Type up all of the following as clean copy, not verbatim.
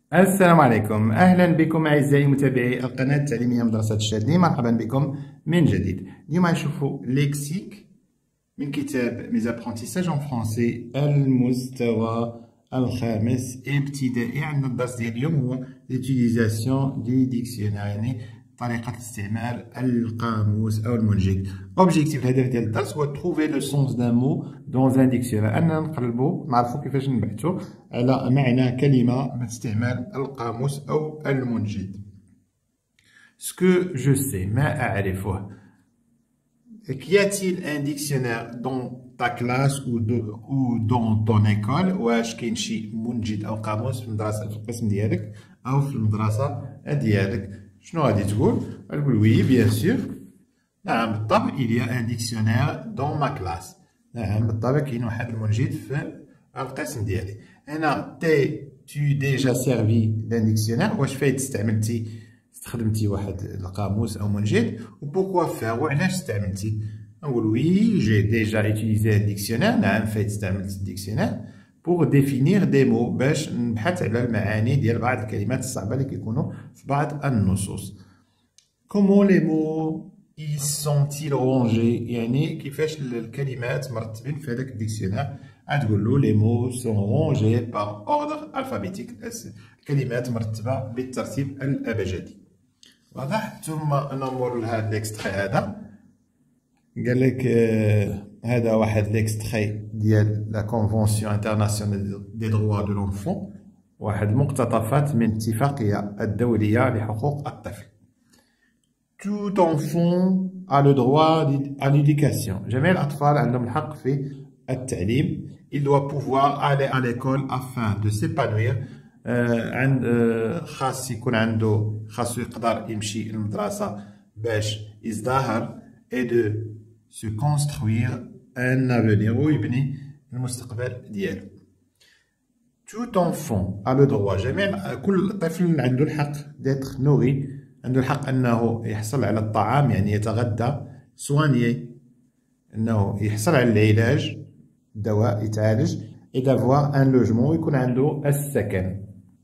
السلام عليكم، أهلا بكم أعزائي متابعي القناة التعليمية مدرسة الشاذلي. مرحبا بكم من جديد. اليوم غنشوفوا ليكسيك من كتاب ميزابرونتيساج اون فرونسي المستوى الخامس ابتدائي. عندنا الدرس ديال اليوم هو ليتيليزاسيون دي ديكسيونير، يعني طريقة استعمال القاموس أو المنجد. أوبجيكتيف الهدف ديال الدرس هو تروفي لو سونس دان مو دون ان ديكسيونير، أننا نقلبو نعرفو كيفاش نبحثو على معنى كلمة باستعمال القاموس أو المنجد. سكو جو سي، ما أعرفه. Qu'y a-t-il un dictionnaire dans ta classe ou dans ton école؟ واش كاين شي منجد أو قاموس في المدرسة، في القسم ديالك أو في المدرسة ديالك؟ شنو غادي تقول؟ غتقول وي بيان سور، نعم بالطبع il y a un dictionnaire dans ma classe. نعم بالطبع كاين واحد المنجد في القسم ديالي. هنا tu déjà servi d'un dictionnaire، واش فايت استخدمتي واحد القاموس او منجد، و بوكوا فير، وعلاش استعملتي؟ نقول وي جي ديجا utilisé un dictionnaire، نعم فايت استعملت الديكسيونير pour définir des mots، باش نبحث على المعاني ديال بعض الكلمات الصعبة اللي كيكونوا في بعض النصوص. comment les mots ils sont-ils rangés، يعني كيفاش الكلمات مرتبين في هذاك الديكسيونير؟ غتقول له les mots sont rangés par ordre alphabétique، الكلمات مرتبة بالترتيب الأبجدي. واضح؟ ثم نمر لهذا ليكستخي. هذا قال لك هذا واحد ليكستخي ديال لا كونفونسيون انترناسيونال دي دروا دو لونفون، واحد مقتطفات من الاتفاقية الدولية لحقوق الطفل. Tout enfant a le droit à l'éducation، جميع الأطفال عندهم الحق في التعليم. Il doit pouvoir aller à l'école afin de s'épanouir، خاص يكون عنده، خاصو يقدر يمشي للمدرسة باش يزدهر et de se construire un avenir، ويبني المستقبل ديالو. Tout enfant a le droit، كل طفل عنده الحق d'être nourri، عنده الحق أنه يحصل على الطعام، يعني يتغذى، soigner أنه يحصل على العلاج، الدواء، يتعالج، et d'avoir un logement، ويكون عنده السكن.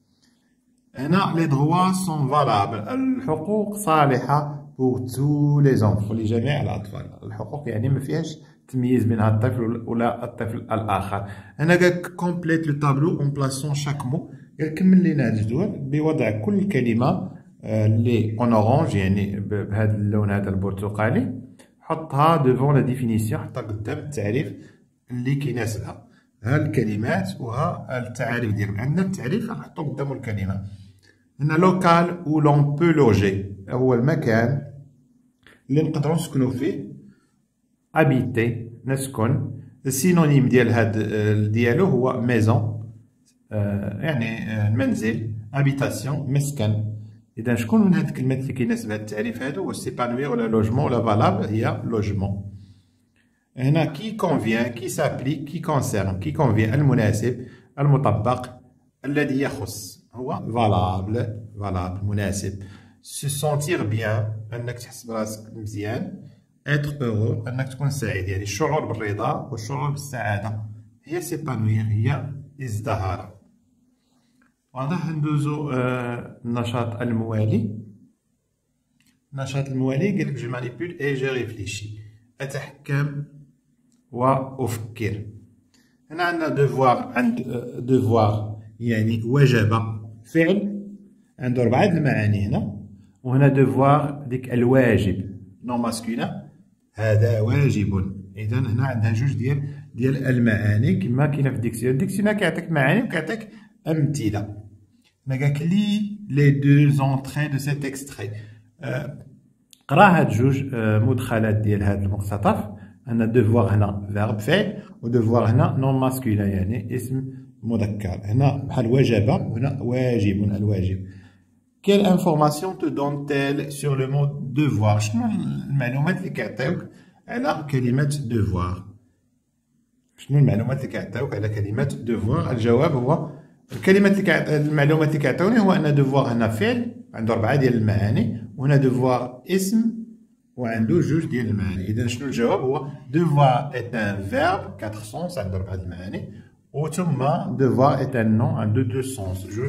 هنا les droits sont valables، الحقوق صالحة pour tous les enfants، لجميع الأطفال. الحقوق يعني ما فيهاش تمييز بين هذا الطفل ولا الطفل الآخر. هنا قالك complète le tableau en plaçant chaque mot، قال كمل لينا الجدول بوضع كل كلمة اللي اون اورانج، يعني بهذا اللون هذا البرتقالي، حطها devant la définition، حطها قدام التعريف اللي كيناسبها. ها الكلمات وها التعاريف ديالهم. عندنا التعريف غنحطو قدامو الكلمة. هنا لوكال او لون بو لوجي، هو المكان اللي نقدرو نسكنو فيه. ابيتي نسكن، السينونيم ديال هاد ديالو هو ميزون، يعني المنزل، ابيتاسيون مسكن. إذا شكون من هاد الكلمات اللي كيناسب هاد التعريف هادو؟ هو سيبانوير ولا لوجمون ولا فالابل، هي لوجمون. هنا كي كونفيان، كي سابليك، كي كونسيرن. كي كونفيان المناسب، المطبق، الذي يخص، هو فالابل مناسب. se sentir bien، أنك تحس براسك مزيان. être heureux، أنك تكون سعيد، يعني الشعور بالرضا والشعور بالسعادة، هي سيبانوير، هي ازدهار. واضح؟ ندوزو النشاط الموالي. النشاط الموالي قالك جو مانيبول اي جو ريفليشي، أتحكم وأفكر. هنا عندنا دوفوار، عند دوفوار يعني وجب، فعل، عنده 4 المعاني هنا. وهنا دوفوار ديك الواجب، نون ماسكولا، هذا واجب. إذا هنا عندها جوج ديال المعاني كما كاينة في الديكسيونير. الديكسيونير كيعطيك معاني وكيعطيك أمثلة. هنا قالك لي دو زونتري دو سيت اكستري، قرا هاد جوج مدخلات ديال هاد المقتطف. عندنا دوفوار هنا فيرب فعل، ودوفوار هنا نون ماسكولا يعني اسم مذكر. هنا بحال وجب، وهنا واجب، الواجب. كيل انفورماسيون تو دون-تيل سور لو مو دوفوار، شنو المعلومات اللي كيعطيوك على كلمة دوفوار؟ شنو المعلومات اللي كيعطيوك على كلمة دوفوار؟ الجواب هو المعلومات اللي كيعطيوني هو ان دوفوار هنا فعل عنده 4 ديال المعاني، وهنا دوفوار اسم وعنده جوج ديال المعاني. اذا شنو الجواب؟ هو دوفوار est un verbe 4 sens، عنده 4 المعاني، وثم دوفوار est un nom عنده 2 sens، جوج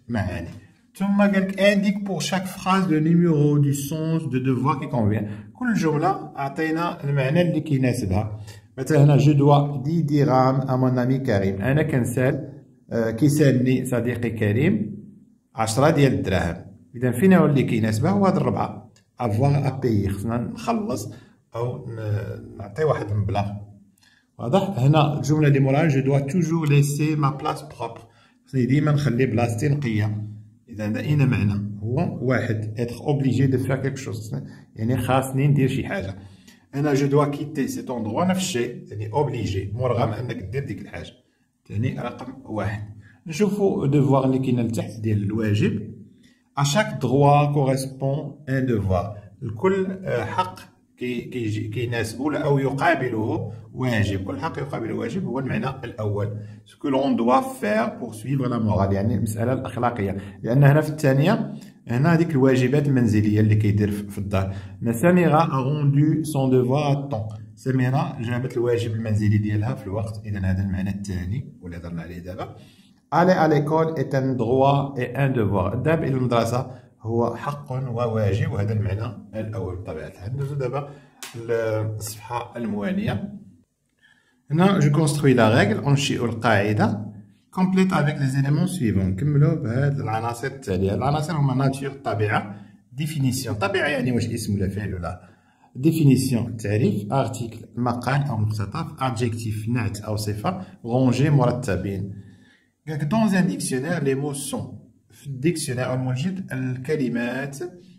معاني. ثم قالك indique pour chaque phrase le numéro du sens de devoir qui convient. كل جملة عطينا المعنى اللي كيناسبها. مثلا هنا جو دوا 10 درهم à mon ami كريم. أنا كنسال كيسالني صديقي كريم 10 ديال الدراهم. إذا فينا هو اللي كيناسبها هو هاد الربعة. avoir à payer خصنا نخلص أو نعطي واحد المبلغ. واضح؟ هنا الجملة اللي موراها جو دوا توجور ليسي ما بلاص بروبر. خصني ديما نخلي بلاصتي نقية. إذا هذا أين معنى؟ هو واحد être obligé de faire quelque chose يعني خاصني ندير شي حاجة. أنا جو دوا كيتي سيت أوندغوا نفس الشيء يعني أوبليجي مرغم أنك دير ديك الحاجة. ثاني رقم واحد. نشوفو devoir اللي كاين لتحت ديال الواجب. à chaque droit correspond un devoir. لكل حق كيناسبو أو يقابله واجب. كل حق يقابله واجب هو المعنى الأول. ce que l'on doit faire pour suivre la morale يعني المسألة الأخلاقية. لأن هنا في الثانية هنا هذيك الواجبات المنزلية اللي كيدير في الدار. سميرة a rendu son devoir à temps. سميرة جابت الواجب المنزلي ديالها في الوقت. إذا هذا المعنى الثاني واللي هضرنا عليه دابا. aller à l'école est un droit et un devoir. الذهاب إلى المدرسة هو حق وواجب وهذا المعنى الأول بطبيعة الحال. ندوزو دابا للصفحة الموالية. هنا جو كونستروي لا ريغل أنشئ القاعدة complète avec les éléments suivants. نكملو بهاد العناصر التالية. العناصر هما ناتور الطبيعة ديفينيسيون. طبيعة يعني واش اسم ولا فعل ولا ديفينيسيون التعريف ارتيكل مقال أو مقتطف adjectif نعت أو صفة رونجي مرتبين. قالك dans un dictionnaire les mots sont. في الديكسيونير الموجد الكلمات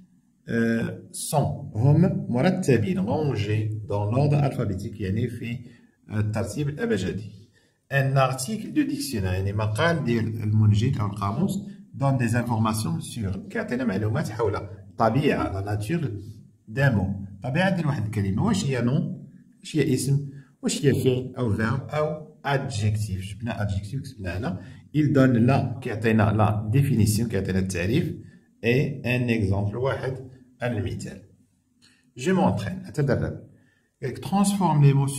sont هم مرتبين رونجي dans l'ordre alphabétique يعني في الترتيب الأبجدي. un article de dictionnaire يعني مقال ديال المنجد أو القاموس donne des informations sur كيعطينا معلومات حول الطبيعة la nature d'un mot. طبيعة ديال واحد الكلمة واش هي نون واش هي اسم واش هي فعل أو verbe أو adjectif. جبنا adjectif كتبنا هنا. il donne لا كيعطينا لا définition كيعطينا التعريف et un exemple واحد المثال. je m'entraîne أتدرب. transforme les mots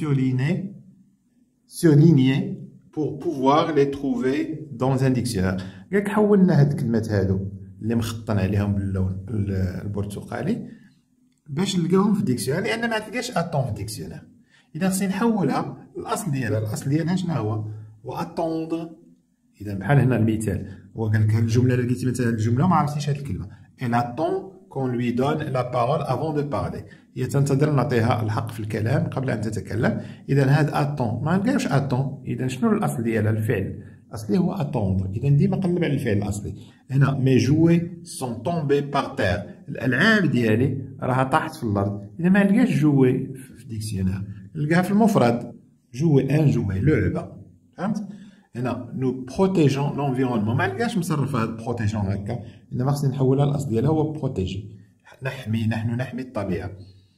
surlignés pour pouvoir les trouver dans un dictionnaire. قالك حولنا هاد الكلمات هادو اللي مخططين عليهم باللون البرتقالي باش نلقاوهم في الديكسيونير لأن ما تلقاش أطون في الديكسيونير. إذا خصني نحولها الأصل ديالها شنو هو أطوندغ. إذا بحال هنا المثال هو قالك هاد الجملة اللي لقيتي مثلا الجملة وما عرفتيش هاد الكلمة. elle attend qu'on lui donne la parole avant de parler. هي تنتظر نعطيها الحق في الكلام قبل أن تتكلم. إذا هاد attend ما نلقاوش attend. إذا شنو الأصل ديالها الفعل الأصلي هو attendre. إذا ديما قلب على الفعل الأصلي. هنا mes jouets sont tombés par terre. الألعاب ديالي راها طاحت في الأرض. إذا ما نلقاش جوي في الديكسيونير نلقاها في المفرد جوي ان جوي لعبة. فهمت؟ هنا نو بروتيجون لونفيرونمون ما نلقاش مصرفة هاد بروتيجون هكا إنما خصني نحولها الأصل ديالها هو بروتيجي. نحن نحمي الطبيعة.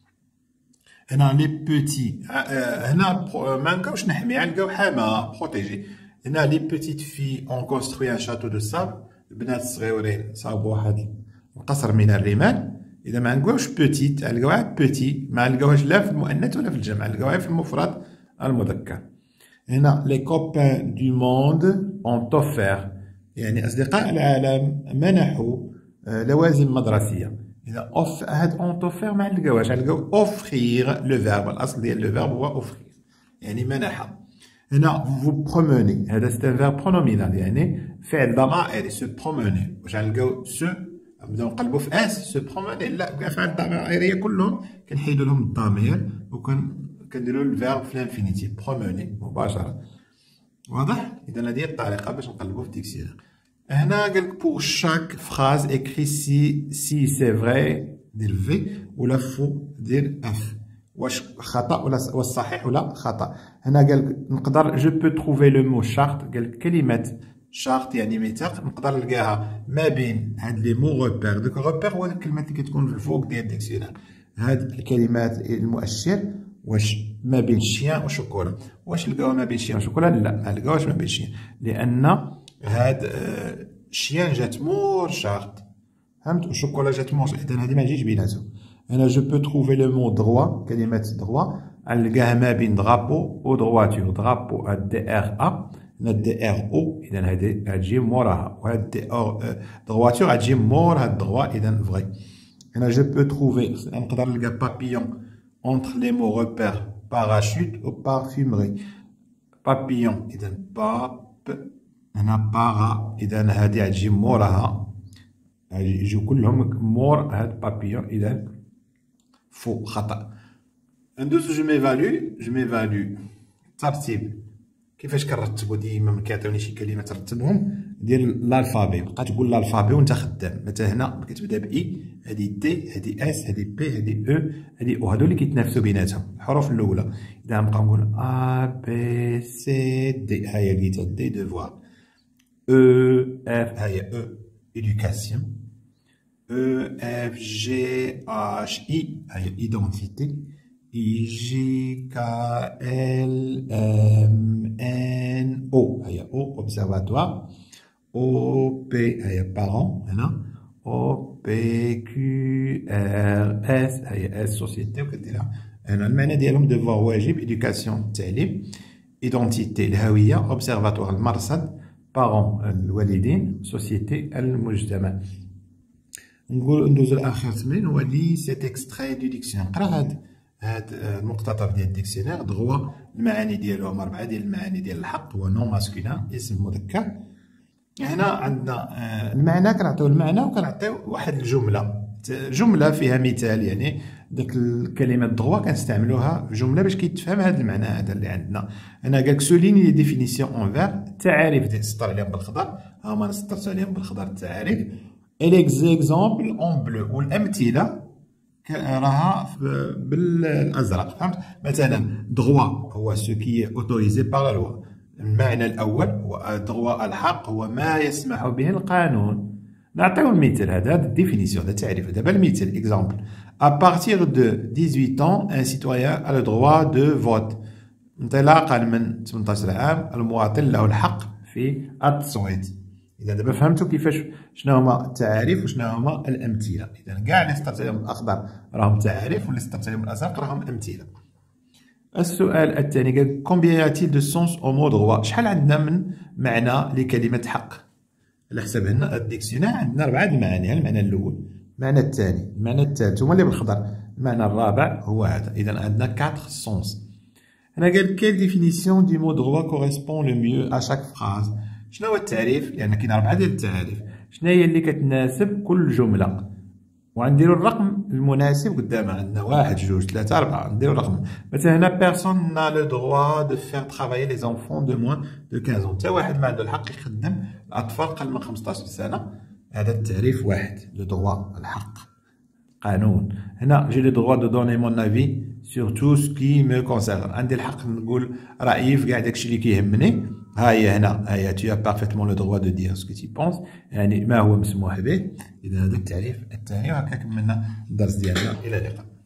هنا لي بوتي هنا ما نلقاوش نحمي نلقاو حما بروتيجي. هنا لي بوتيت في اون كونستروي ان شاتو دو ساب. البنات الصغيورين صاوبوا واحد القصر من الرمال. إذا ما نلقاوش بوتيت نلقاوها بوتي ما نلقاوهاش لا في المؤنث ولا في الجمع نلقاوها في المفرد المذكر. هنا لي كوبان دو موند اون توفير يعني أصدقاء العالم منحوا لوازم مدرسية. إذا هاد اون توفير ما نلقاوهاش نلقاو اوفخير لو فيرب الأصل ديال لو فيرب هو اوفخير يعني منح. هنا فو بروموني هذا سي ان فيرب برونومينال يعني فعل ضمائري سو بروموني. واش غنلقاو سو نبداو نقلبو في اس سو بروموني لا الأفعال الضمائرية كلهم كنحيدو لهم الضمير وكنديرو الفيرب في الانفينيتيف بروموني مباشرة. واضح؟ إذا هذه هي الطريقة باش نقلبو في الديكسيونير. هنا قالك بور شاك فراز اكري سي سي فري دير في ولا فو دير اف. واش خطأ ولا واش صحيح ولا خطأ. هنا قالك نقدر جو بو تروفي لو مو شارت. قالك كلمة شارت يعني ميثاق نقدر نلقاها ما بين هاد لي مو روبير. دوك روبير هو الكلمات اللي كتكون في الفوق ديال الديكسيونير. هاد الكلمات المؤشر واش ما بين الشيان وشوكولا. واش نلقاوها ما بين الشيان وشوكولا؟ لا ما نلقاوهاش ما بين الشيان لأن هاد الشيان جات مور شارت فهمت وشوكولا جات مور. إذا هادي ما تجيش بيناتهم. هنا جو بو تروفي لو مو دروا كلمة دروا نلقاها ما بين درابو و درواتور. درابو دي ار ا هنا دي ار او اذا هادي غتجي موراها، وهاد دي ار دغواتور غتجي مور هاد دغوا اذا فغي. هنا جو بو تروفي نقدر نلقى بابيون اونتر لي مو روبير باراشوت و بارفيمري. بابيون اذا باب، هنا بارا اذا هادي غتجي موراها، يجيو كلهم مور هاد بابيون اذا فو خطأ. ندوزو جو ميفالو الترتيب كيفاش كنرتبو ديما ملي كيعطيوني شي كلمه ترتبهم ديال الالفابي، بقا تقول الالفابي وانت خدام. مثلا هنا كتبدا باي، هادي دي، هادي اس، هادي بي، هادي او، هادي او، هادو اللي كيتنافسوا بيناتهم الحروف الاولى. اذا نبقاو نقول ا بي سي دي، ها هي لقيتها دي دوفوار. او اف، ها هي او éducation. E, F, G, H, I, identité. I, J, K, L, M, N, O, O, observatoire. O, P, parents, O, P, Q, R, S, S, société, وكديرها. هنا المعنى ديالهم devoir واجب، éducation التعليم، identité الهوية، observatoire المرصد، parents الوالدين، société المجتمع. ندوزو لاخر تمرين هو لي سيت اكستراي دو ديكسيونير. نقرا هاد المقتطف ديال الديكسيونير. دغوا المعاني ديالو هما 4 ديال المعاني ديال الحق، هو نون ماسكولين اسم مذكر. هنا عندنا المعنى، كنعطيو المعنى وكنعطيو واحد جمله فيها مثال، يعني داك الكلمه دغوا كنستعملوها في جمله باش كيتفهم هذا المعنى هذا اللي عندنا. هنا قالك سوليني لي ديفينيسيون اونفير، التعاريف ديال سطر عليهم بالخضر، ها هما سطرت عليهم بالخضر التعاريف. الاكزامبل اون بلو، والامثله راها بالازرق، فهمت؟ مثلا دغوا هو سو كي اوتوريزي بار لا لوا، المعنى الاول هو دغوا الحق هو ما يسمح به القانون. نعطيو المثال هذا الديفينيسيون، هذا التعريف. دابا المثال اكزامبل: à partir de 18 ans un citoyen a le droit de vote. انطلاقا من 18 عام المواطن له الحق في التصويت. اذا دابا فهمتوا كيفاش شنو هما التعاريف وشنو هما الامثله. اذا كاع اللي سطرت عليهم بالاخضر راهم تعاريف، واللي سطرت عليهم بالازرق راهم امثله. السؤال الثاني قال كومبيان ياتيل دو سونس او مو دغوا، شحال عندنا من معنى لكلمه حق؟ على حسب هنا الديكسيونير عندنا 4 المعاني. المعنى الاول، المعنى الثاني، المعنى الثالث هما اللي بالخضر، المعنى الرابع هو هذا. اذا عندنا 4 سونس. هنا قال كيل ديفينيسيون دو مو دغوا كوريسبون لو ميو ا شاك فراز. شنو هو التعريف؟ لان كاين 4 ديال التعاريف. شنو هي اللي كتناسب كل جمله؟ وغنديرو الرقم المناسب قدامها. عندنا 1 2 3 4، نديرو الرقم. مثلا هنا بيرسون نا لو دروا دو فير ترافايي لي زونفون دو موان دو 15 ans. حتى واحد ما عنده الحق يخدم الاطفال قل من 15 سنه. هذا التعريف واحد، لو دروا الحق قانون. هنا جي لو دروا دو دوني مون افي سور تو سكي مو كونسيرن، عندي الحق نقول رايي في كاع داكشي اللي كيهمني. ها هي هنا، ها هي tu as parfaitement le droit de dire ce que tu penses، يعني ما هو مسموح به. إذا هذا التعريف الثاني. وهكا كملنا الدرس ديالنا، إلى اللقاء.